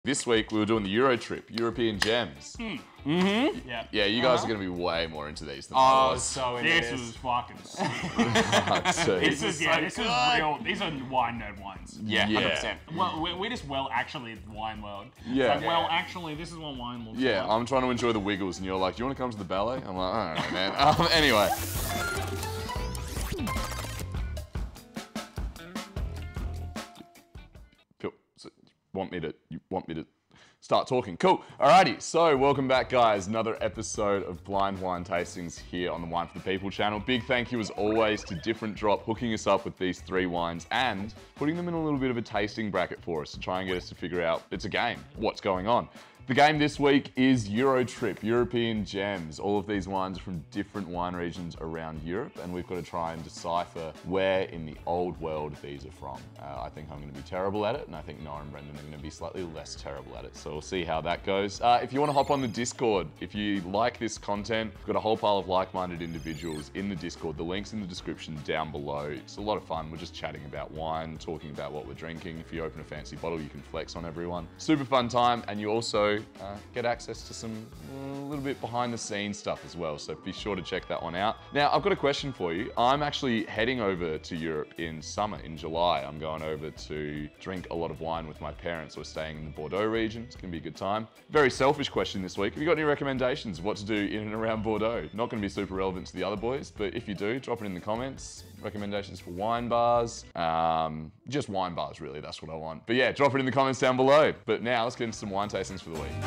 This week we were doing the Euro trip, European gems. Yeah. Yeah, you guys are going to be way more into these than I was. So This was fucking sick. This This is real. These are wine nerd wines. Yeah, 100%. Well, we're just actually the wine world. Yeah. It's like, actually, this is what wine looks Yeah, like. I'm trying to enjoy the wiggles, and you're like, do you want to come to the ballet? I'm like, I don't know, man. Anyway. Cool. So you want me to start talking? Cool. Alrighty. So welcome back, guys. Another episode of Blind Wine Tastings here on the Wine for the People channel. Big thank you as always to Different Drop hooking us up with these 3 wines and putting them in a little bit of a tasting bracket for us to try and get us to figure out, it's a game, what's going on. The game this week is Euro Trip, European Gems. All of these wines are from different wine regions around Europe, and we've got to try and decipher where in the old world these are from. I think I'm going to be terrible at it, and I think Noah and Brendan are going to be slightly less terrible at it, so we'll see how that goes. If you want to hop on the Discord, if you like this content, we've got a whole pile of like-minded individuals in the Discord. The link's in the description down below. It's a lot of fun. We're just chatting about wine, talking about what we're drinking. If you open a fancy bottle, you can flex on everyone. Super fun time, and you also get access to some little bit behind the scenes stuff as well, so be sure to check that one out. Now, I've got a question for you. I'm actually heading over to Europe in summer, in July. I'm going over to drink a lot of wine with my parents. We're staying in the Bordeaux region. It's gonna be a good time. Very selfish question this week. Have you got any recommendations of what to do in and around Bordeaux? Not gonna be super relevant to the other boys, but if you do, drop it in the comments. Recommendations for wine bars, just wine bars really, that's what I want. But yeah, drop it in the comments down below. But now let's get into some wine tastings for the week.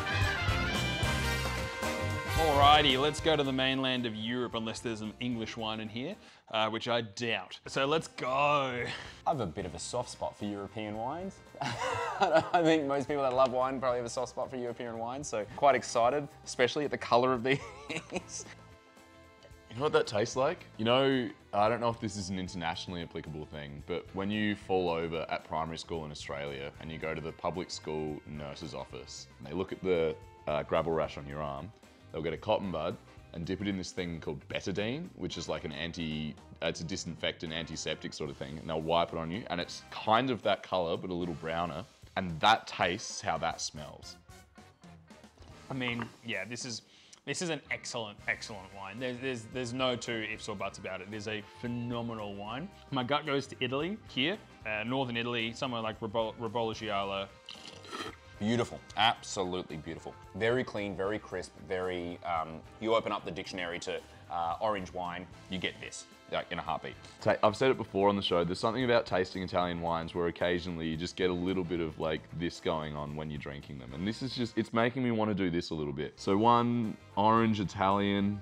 Alrighty, let's go to the mainland of Europe, unless there's some English wine in here, which I doubt. So let's go. I have a bit of a soft spot for European wines. I think most people that love wine probably have a soft spot for European wines, so quite excited, especially at the color of these. You know what that tastes like? You know, I don't know if this is an internationally applicable thing, but when you fall over at primary school in Australia and you go to the public school nurse's office and they look at the gravel rash on your arm, they'll get a cotton bud and dip it in this thing called betadine, which is like it's a disinfectant, antiseptic sort of thing, and they'll wipe it on you, and it's kind of that color, but a little browner, and that tastes how that smells. I mean, yeah, this is an excellent wine. There's no two ifs or buts about it. It is a phenomenal wine. My gut goes to Italy here, northern Italy, somewhere like Ribologgiolo. Beautiful, absolutely beautiful. Very clean, very crisp, very, you open up the dictionary to orange wine, you get this, like in a heartbeat. I've said it before on the show, there's something about tasting Italian wines where occasionally you just get a little bit of like this going on when you're drinking them. And this is just, it's making me want to do this a little bit. So one orange Italian,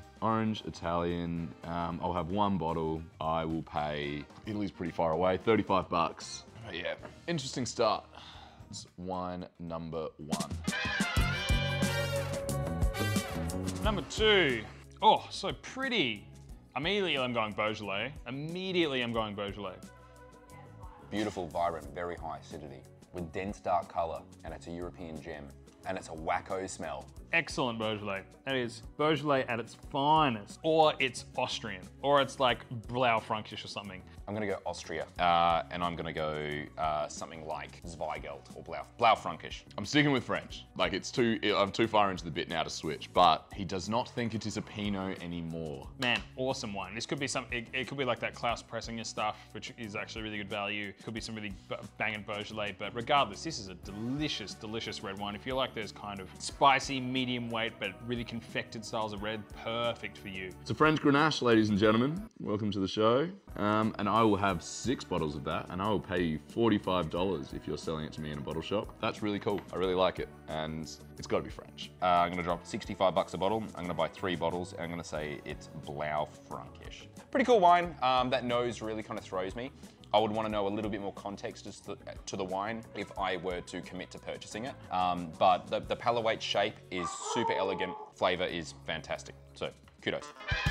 I'll have one bottle. I will pay, Italy's pretty far away, 35 bucks. But yeah, interesting start. It's wine number 1. Number 2. Oh, so pretty. Immediately I'm going Beaujolais. Beautiful, vibrant, very high acidity, with dense dark color, and it's a European gem, and it's a wacko smell. Excellent Beaujolais. That is Beaujolais at its finest. Or it's Austrian. Or it's like Blaufränkisch or something. I'm gonna go Austria, and I'm gonna go something like Zweigelt or Blaufränkisch. I'm sticking with French. Like I'm too far into the bit now to switch, but he does not think it is a Pinot anymore. Man, awesome wine. This could be it could be like that Klaus Pressinger stuff, which is actually really good value. It could be some really banging Beaujolais, but regardless, this is a delicious, delicious red wine. If you like those kind of spicy, medium weight, but really confected styles of red, perfect for you. It's a French Grenache, ladies and gentlemen. Welcome to the show. And I will have 6 bottles of that, and I will pay you $45 if you're selling it to me in a bottle shop. That's really cool. I really like it, and it's got to be French. I'm gonna drop 65 bucks a bottle. I'm gonna buy 3 bottles, and I'm gonna say it's Blaufränkisch. Pretty cool wine. That nose really kind of throws me. I would want to know a little bit more context as to the wine if I were to commit to purchasing it. But the palavate shape is super elegant. Flavor is fantastic. So kudos.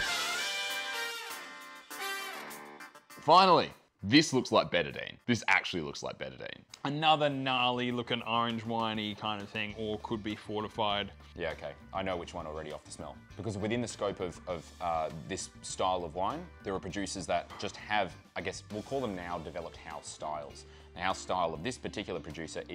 Finally, this looks like betadine. This actually looks like betadine. Another gnarly looking orange winey kind of thing, or could be fortified. Yeah, okay. I know which one already off the smell. Because within the scope of this style of wine, there are producers that just have, I guess, we'll call them now developed house styles. The house style of this particular producer is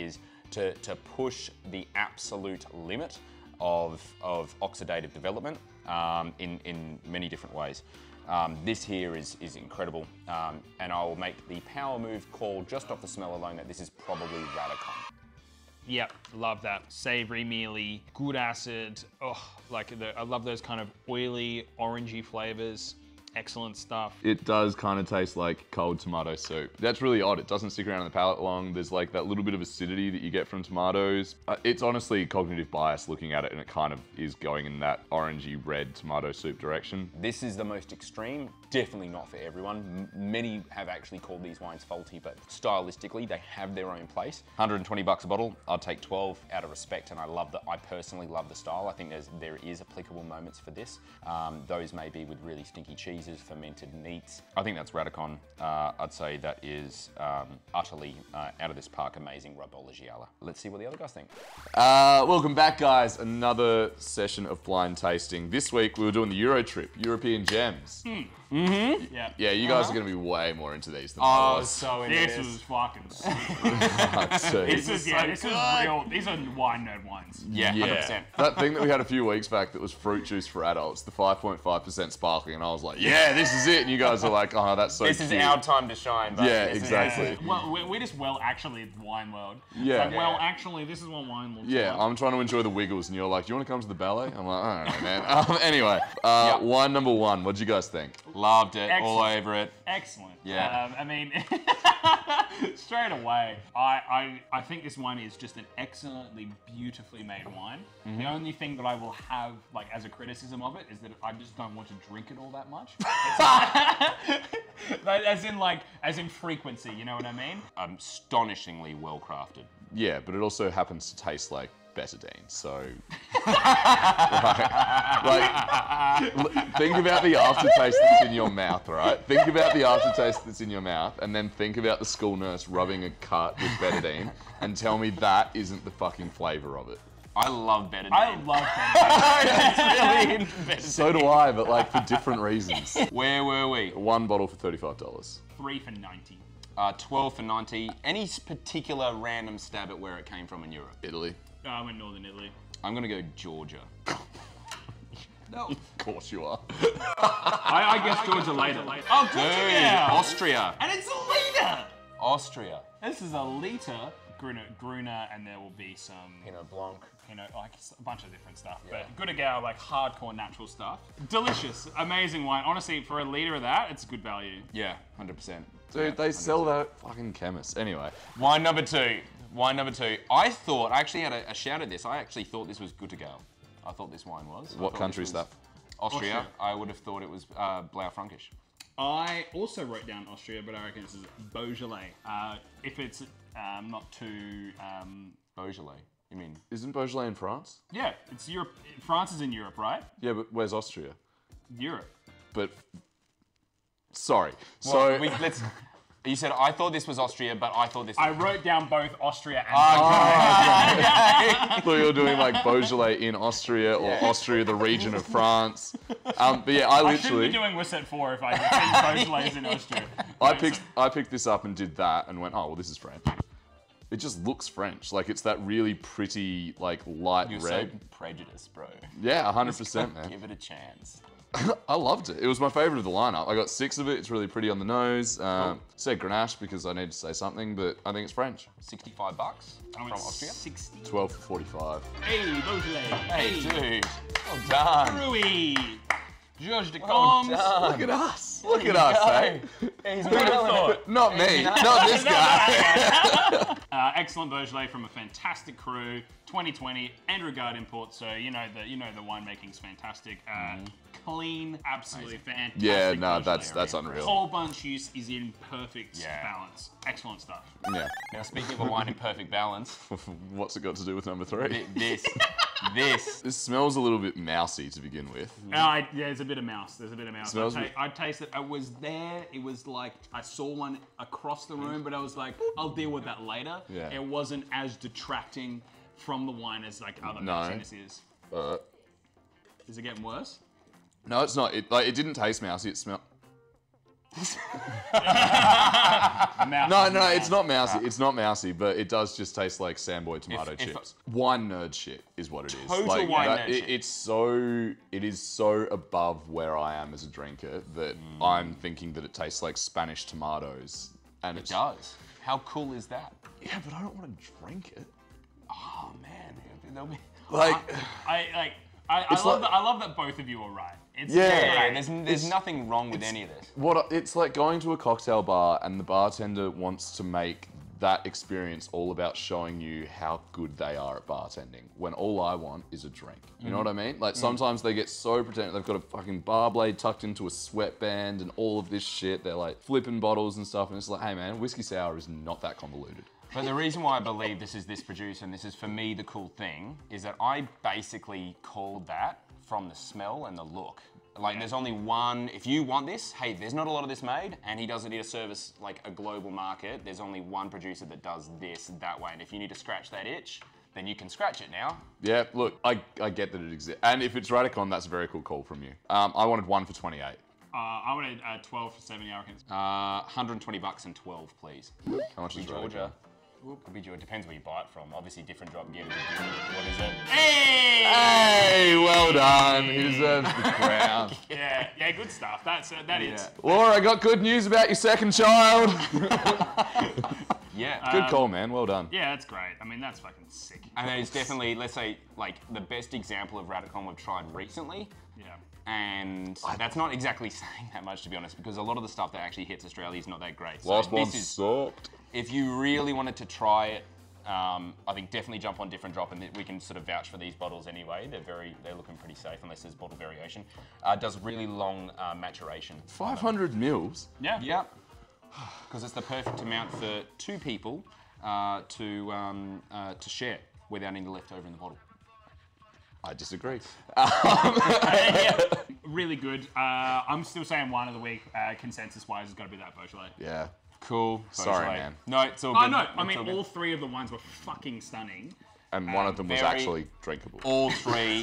to push the absolute limit of oxidative development in many different ways. This here is incredible, and I will make the power move call just off the smell alone that this is probably Radikon. Yep, love that. Savory, mealy, good acid. Oh, like I love those kind of oily, orangey flavors. Excellent stuff. It does kind of taste like cold tomato soup. That's really odd. It doesn't stick around in the palate long. There's like that little bit of acidity that you get from tomatoes. It's honestly cognitive bias looking at it, and it kind of is going in that orangey red tomato soup direction. This is the most extreme. Definitely not for everyone. Many have actually called these wines faulty, but stylistically they have their own place. 120 bucks a bottle. I'd take 12 out of respect, and I personally love the style. I think there is applicable moments for this. Those may be with really stinky cheeses, fermented meats. I think that's Radikon. I'd say that is utterly out of this park amazing Rubologiala. Let's see what the other guys think. Welcome back, guys. Another session of blind tasting. This week we were doing the Euro trip, European gems. Yeah. Yeah, you guys are going to be way more into these than I was. So it This is. was fucking sick. This This is real. These are wine nerd wines. Yeah, 100%. That thing that we had a few weeks back that was fruit juice for adults, the 5.5% sparkling, and I was like, yeah, this is it. And you guys are like, oh, that's so This cute. is our time to shine. But Yeah, this is- exactly. Well, we're just actually it's wine world. Yeah. It's like, actually, this is what wine looks Yeah, like. I'm trying to enjoy the wiggles, and you're like, do you want to come to the ballet? I'm like, I don't know, man. Anyway, wine number one. What'd you guys think? Loved it. All Excellent. over it. Excellent. Yeah. I mean, straight away, I think this wine is just an excellently, beautifully made wine. The only thing that I will have, like, as a criticism of it is that I just don't want to drink it all that much. Like, as in frequency, you know what I mean? Astonishingly well crafted. Yeah, but it also happens to taste like betadine, so... think about the aftertaste that's in your mouth, right? Think about the aftertaste that's in your mouth, and then think about the school nurse rubbing a cut with betadine, and tell me that isn't the fucking flavour of it. I love betadine. I love that. That's really betadine. So do I, but like for different reasons. Where were we? One bottle for $35. 3 for 90. 12 for 90. Any particular random stab at where it came from in Europe? Italy. I went Northern Italy. I'm gonna go Georgia. No. Of course you are. I guess Georgia later. Oh, Georgia, Dude, yeah. Austria. And it's a liter. Austria. This is a liter. Gruner, and there will be some, Pinot Blanc. like a bunch of different stuff. But Gumeracha, like hardcore natural stuff. Delicious, amazing wine. Honestly, for a liter of that, it's good value. Yeah, 100%. Dude, they sell that fucking chemists. Anyway. Wine number two. I actually had a shout at this. I actually thought this was good to go. I thought this wine was. What country is that? Austria. I would have thought it was Blaufränkisch. I also wrote down Austria, but I reckon this is Beaujolais. If it's not too... Beaujolais, you mean? Isn't Beaujolais in France? Yeah, it's Europe. France is in Europe, right? Yeah, but where's Austria? Europe. But... Sorry. Well, you said, I thought this was Austria, but I thought this was... I wrote down both Austria and I thought you were doing like Beaujolais in Austria or Austria, the region of France. But yeah, I shouldn't be doing Wisset 4 if I think Beaujolais in Austria. I picked this up and did that and went, oh, well, this is French. It just looks French. Like, it's that really pretty, like, light You're red. so prejudiced, bro. Yeah, 100%, man. Give it a chance. I loved it. It was my favorite of the lineup. I got 6 of it. It's really pretty on the nose. Said Grenache because I need to say something, but I think it's French. $65 from Austria. 60. 12 for 45. Hey, Beaujolais. Hey, dude. Well done. Brouilly. Georges Descombes. Look at us. Look at us, eh? He's Not me. Not this guy. Excellent Beaujolais from a fantastic crew. 2020 and regard import, so you know the winemaking's fantastic. Clean, absolutely fantastic. Yeah, no, Beaujolais. that's unreal. Whole bunch use is in perfect balance. Excellent stuff. Yeah. Now, speaking of a wine in perfect balance, What's it got to do with number 3? this. This smells a little bit mousy to begin with. There's a bit of mouse. Smells I'd taste it. I was there. It was like I saw one across the room, but I was like, I'll deal with that later. Yeah. It wasn't as detracting from the wine as like other mousiness is. Is it getting worse? No, it's not. It didn't taste mousy. It smelled. No, it's not mousy. It's not mousy, but it does just taste like Samboy tomato chips. Wine nerd shit is what it is. Total wine nerd shit. It is so above where I am as a drinker that I'm thinking that it tastes like Spanish tomatoes. And It does. How cool is that? Yeah, but I don't want to drink it. Oh man, there'll be Like, I love that both of you are right. It's Yeah. there's nothing wrong with any of this. it's like going to a cocktail bar and the bartender wants to make that experience all about showing you how good they are at bartending, when all I want is a drink. You know what I mean? Like sometimes they get so pretentious. They've got a fucking bar blade tucked into a sweatband and all of this shit. They're like flipping bottles and stuff, and it's like, hey man, whiskey sour is not that convoluted. But the reason why I believe this is this producer, and this is for me the cool thing, is that I basically called that from the smell and the look. Like there's only one, if you want this, hey, there's not a lot of this made, and he doesn't need to service like a global market. There's only one producer that does this that way, and if you need to scratch that itch, then you can scratch it now. Yeah, look, I get that it exists. And if it's Radikon, that's a very cool call from you. I wanted one for 28. I wanted 12 for 70, I reckon. 120 bucks and 12, please. How much is Georgia. Radikon? Could be Georgia. Depends where you buy it from. Obviously, different drop get a good deal. What is it? Hey! Hey, well done. He deserves the crown. Yeah, good stuff. That is. Laura, I got good news about your second child. Yeah. Good call, man. Well done. Yeah, that's great. I mean, that's fucking sick. And it's definitely, let's say, like the best example of Radikon we've tried recently. Yeah. And that's not exactly saying that much, to be honest, because a lot of the stuff that actually hits Australia is not that great. So Last one this is, sucked. if you really wanted to try it, I think definitely jump on Different Drop, and we can sort of vouch for these bottles anyway. They're looking pretty safe unless there's bottle variation. Does really long maturation. 500 mils? Yeah. Yeah, because it's the perfect amount for two people to share without any leftover in the bottle. I disagree. Yeah, really good. I'm still saying wine of the week, consensus-wise, has got to be that Beaujolais. Yeah. Cool. Sorry, Beaujolais. man. No, it's all good. Oh, no, I It's mean, all good. all three of the wines were fucking stunning. And one of them was very- actually drinkable. All three.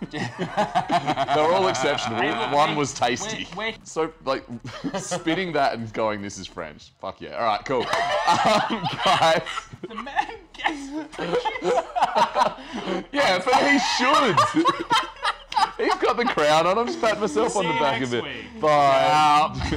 They're all exceptional. One was tasty. We're- So, like, spitting that and going, this is French. Fuck yeah. All right, cool. Guys. The man gets Yeah, but he should. He's got the crown on. I'm just patting myself on See the you back of next it. week. Bye.